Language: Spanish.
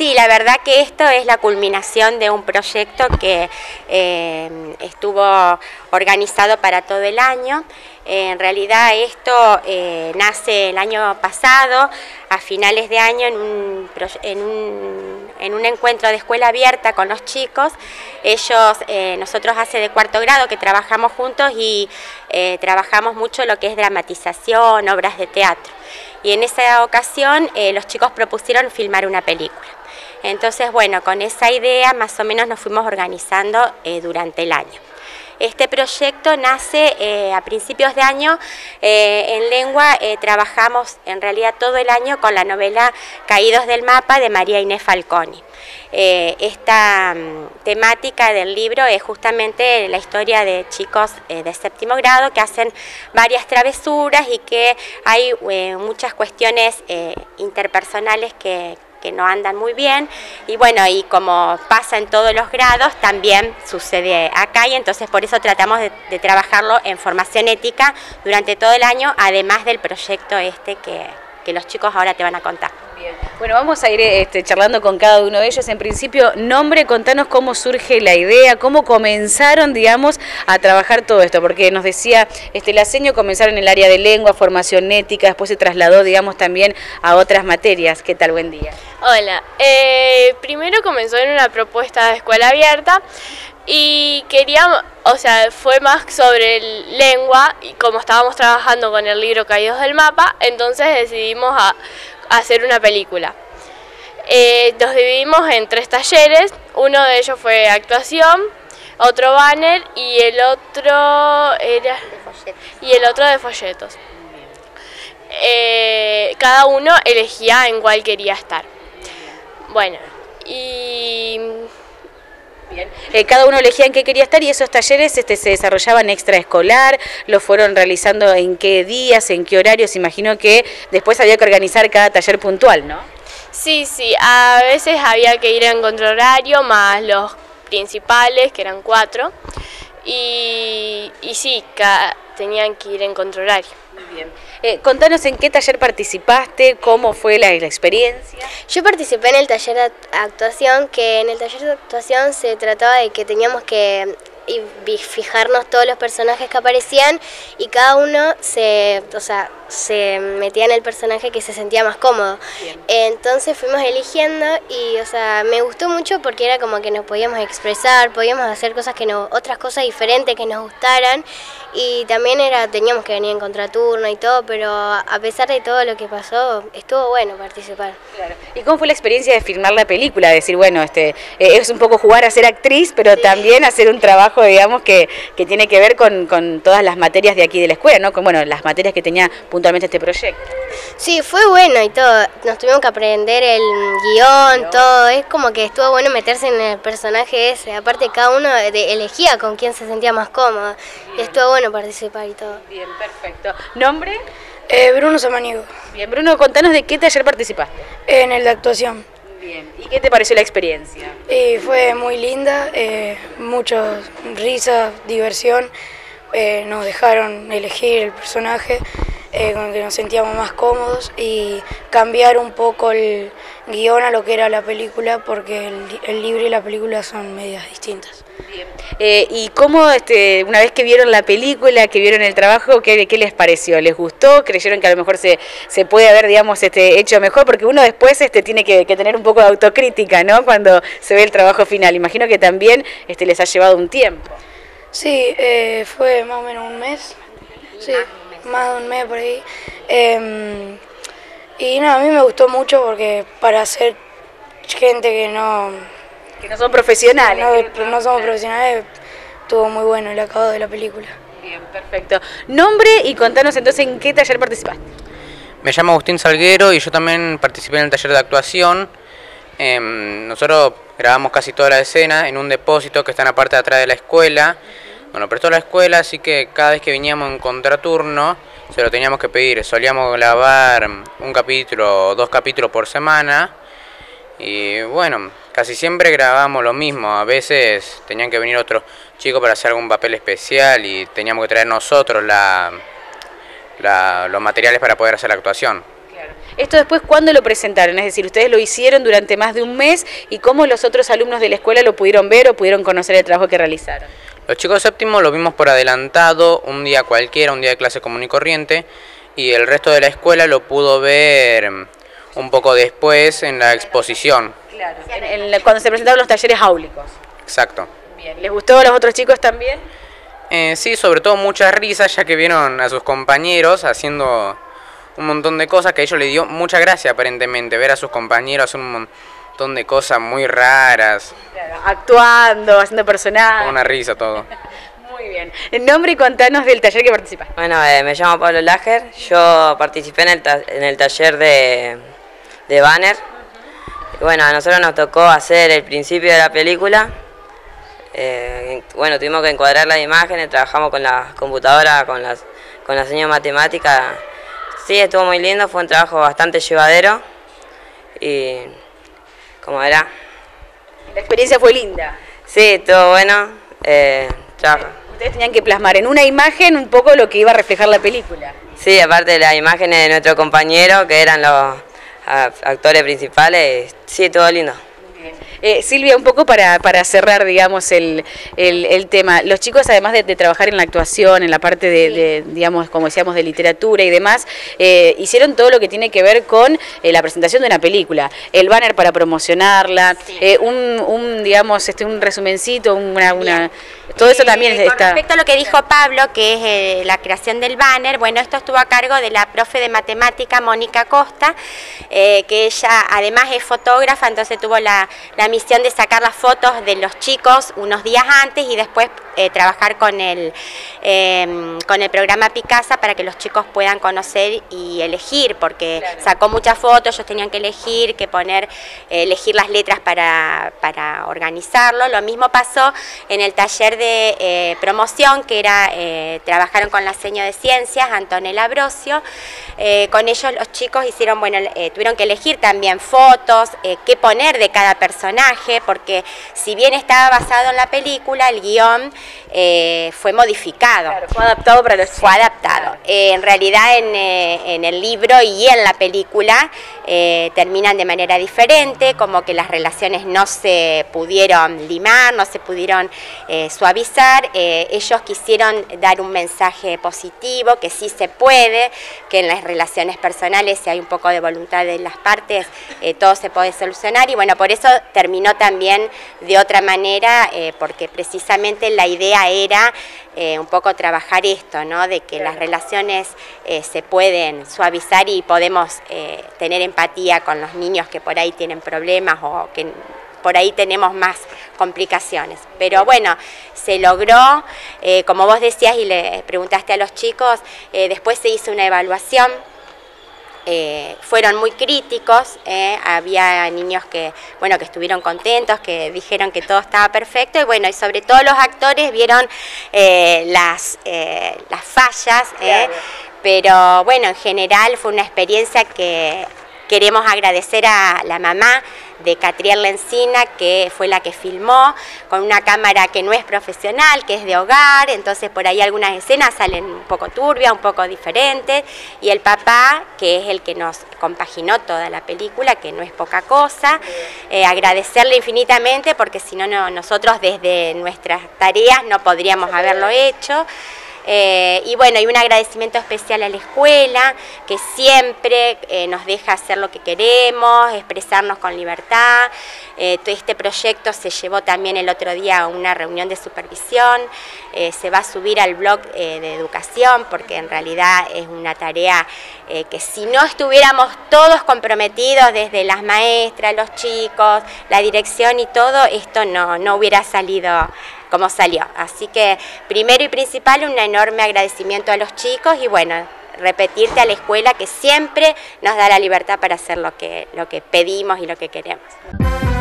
Sí, la verdad que esto es la culminación de un proyecto que estuvo organizado para todo el año. En realidad esto nace el año pasado, a finales de año, en un encuentro de escuela abierta con los chicos. Nosotros hace de cuarto grado que trabajamos juntos y trabajamos mucho lo que es dramatización, obras de teatro. Y en esa ocasión los chicos propusieron filmar una película. Entonces, bueno, con esa idea más o menos nos fuimos organizando durante el año. Este proyecto nace a principios de año. En lengua trabajamos en realidad todo el año con la novela Caídos del mapa de María Inés Falconi. Esta temática del libro es justamente la historia de chicos de séptimo grado que hacen varias travesuras y que hay muchas cuestiones interpersonales que no andan muy bien, y bueno, y como pasa en todos los grados, también sucede acá, y entonces por eso tratamos de trabajarlo en formación ética durante todo el año, además del proyecto que los chicos ahora te van a contar. Bien. Bueno, vamos a ir charlando con cada uno de ellos. En principio, nombre, contanos cómo surge la idea, cómo comenzaron, digamos, a trabajar todo esto, porque nos decía la seño, comenzaron en el área de lengua, formación ética, después se trasladó, digamos, también a otras materias. ¿Qué tal? Buen día. Hola, primero comenzó en una propuesta de escuela abierta y queríamos, fue más sobre lengua, y como estábamos trabajando con el libro Caídos del mapa, entonces decidimos hacer una película. Nos dividimos en 3 talleres, uno de ellos fue actuación, otro banner y el otro de folletos. Cada uno elegía en cuál quería estar. Bueno, y... Bien. Cada uno elegía en qué quería estar, y esos talleres se desarrollaban extraescolar, los fueron realizando en qué días, en qué horarios. Imagino que después había que organizar cada taller puntual, ¿no? Sí, a veces había que ir en contrahorario, más los principales, que eran 4, y sí, tenían que ir en contrahorario. Muy bien. Contanos en qué taller participaste, cómo fue la experiencia. Yo participé en el taller de actuación, que en el taller de actuación se trataba de que teníamos que fijarnos todos los personajes que aparecían, y cada uno se metía en el personaje que se sentía más cómodo. Bien. Entonces fuimos eligiendo y me gustó mucho porque era como que nos podíamos expresar, podíamos hacer otras cosas diferentes que nos gustaran, y también teníamos que venir en contraturno y todo, pero a pesar de todo lo que pasó, estuvo bueno participar. Claro. ¿Y cómo fue la experiencia de filmar la película? Decir, bueno, es un poco jugar a ser actriz, pero sí, también hacer un trabajo, digamos, que tiene que ver con todas las materias de aquí de la escuela, ¿no? Con, bueno, las materias que tenía puntualmente este proyecto. Sí, fue bueno y todo. Nos tuvimos que aprender el guión, todo. Es como que estuvo bueno meterse en el personaje ese. Aparte, cada uno elegía con quién se sentía más cómodo. Y estuvo bueno participar y todo. Bien, perfecto. ¿Nombre? Bruno Samaniego. Bien, Bruno, contanos de qué taller participaste. En el de actuación. Bien, ¿y qué te pareció la experiencia? Fue muy linda, muchas risas, diversión. Nos dejaron elegir el personaje con el que nos sentíamos más cómodos, y cambiar un poco el guión a lo que era la película, porque el libro y la película son medias distintas. Bien. ¿Y cómo, una vez que vieron la película, que vieron el trabajo, qué les pareció? ¿Les gustó? ¿Creyeron que a lo mejor se puede haber, digamos, hecho mejor? Porque uno después tiene que tener un poco de autocrítica, ¿no? Cuando se ve el trabajo final. Imagino que también les ha llevado un tiempo. Sí, fue más o menos un mes. Sí, más de un mes por ahí. Y nada, a mí me gustó mucho porque para ser gente que no son profesionales. No somos profesionales, estuvo muy bueno el acabado de la película. Bien, perfecto. Nombre y contanos entonces en qué taller participaste. Me llamo Agustín Salguero y yo también participé en el taller de actuación. Nosotros grabamos casi toda la escena en un depósito que está en la parte de atrás de la escuela. Nos lo prestó la escuela, así que cada vez que veníamos en contraturno se lo teníamos que pedir. Solíamos grabar un capítulo o 2 capítulos por semana. Y bueno, casi siempre grabábamos lo mismo. A veces tenían que venir otros chicos para hacer algún papel especial y teníamos que traer nosotros los materiales para poder hacer la actuación. Claro. ¿Esto después cuándo lo presentaron? Es decir, ustedes lo hicieron durante más de un mes y cómo los otros alumnos de la escuela lo pudieron ver o pudieron conocer el trabajo que realizaron. Los chicos de séptimo lo vimos por adelantado, un día cualquiera, un día de clase común y corriente, y el resto de la escuela lo pudo ver un poco después en la exposición. Claro, cuando se presentaron los talleres áulicos. Exacto. Bien, ¿les gustó a los otros chicos también? Sí, sobre todo muchas risas, ya que vieron a sus compañeros haciendo un montón de cosas que a ellos les dio mucha gracia aparentemente, ver a sus compañeros hacer un montón de cosas muy raras. Claro, actuando, haciendo personajes. Una risa todo. Muy bien. El nombre y contanos del taller que participaste. Bueno, me llamo Pablo Lager, yo participé en el taller de banner. Y bueno, a nosotros nos tocó hacer el principio de la película. Bueno, tuvimos que encuadrar las imágenes, trabajamos con la computadora, con la señal matemática. Sí, estuvo muy lindo, fue un trabajo bastante llevadero y como verá. La experiencia fue linda. Sí, estuvo bueno. Ustedes tenían que plasmar en una imagen un poco lo que iba a reflejar la película. Sí, aparte de las imágenes de nuestro compañero, que eran los actores principales, sí, estuvo lindo. Silvia, un poco para cerrar, digamos, el tema. Los chicos, además de trabajar en la actuación, en la parte de digamos, como decíamos, de literatura y demás, hicieron todo lo que tiene que ver con la presentación de una película, el banner para promocionarla, digamos, un resumencito, todo eso también está. Con respecto a lo que dijo Pablo, que es la creación del banner, bueno, esto estuvo a cargo de la profe de matemática, Mónica Costa, que ella además es fotógrafa, entonces tuvo la misión de sacar las fotos de los chicos unos días antes y después trabajar con el programa Picasa para que los chicos puedan conocer y elegir, porque sacó muchas fotos, ellos tenían que elegir, elegir las letras para organizarlo. Lo mismo pasó en el taller de promoción, que era trabajaron con la seño de ciencias, Antonella Brosio. Con ellos los chicos hicieron, tuvieron que elegir también fotos, qué poner de cada personaje, porque si bien estaba basado en la película, el guión fue modificado. Claro, fue adaptado para los chicos. Fue adaptado. En realidad en el libro y en la película terminan de manera diferente, como que las relaciones no se pudieron limar, no se pudieron suavizar. Ellos quisieron dar un mensaje positivo, que sí se puede, que en las relaciones personales, si hay un poco de voluntad de las partes, todo se puede solucionar, y bueno, por eso terminó también de otra manera, porque precisamente la idea era un poco trabajar esto, ¿no? De que las relaciones se pueden suavizar y podemos tener empatía con los niños que por ahí tienen problemas o que por ahí tenemos más complicaciones. Pero bueno, se logró, como vos decías y le preguntaste a los chicos, después se hizo una evaluación. Fueron muy críticos, había niños que estuvieron contentos, que dijeron que todo estaba perfecto, y bueno, y sobre todo los actores vieron las fallas, pero bueno, en general fue una experiencia que queremos agradecer a la mamá de Catriel Lencina, que fue la que filmó, con una cámara que no es profesional, que es de hogar, entonces por ahí algunas escenas salen un poco turbias, un poco diferentes, y el papá, que es el que nos compaginó toda la película, que no es poca cosa, agradecerle infinitamente, porque si no, nosotros desde nuestras tareas no podríamos haberlo hecho. Y bueno, y un agradecimiento especial a la escuela, que siempre nos deja hacer lo que queremos, expresarnos con libertad. Este proyecto se llevó también el otro día a una reunión de supervisión, se va a subir al blog de educación, porque en realidad es una tarea que si no estuviéramos todos comprometidos, desde las maestras, los chicos, la dirección y todo, esto no hubiera salido como salió. Así que primero y principal, un enorme agradecimiento a los chicos y bueno, repetirte a la escuela que siempre nos da la libertad para hacer lo que pedimos y lo que queremos.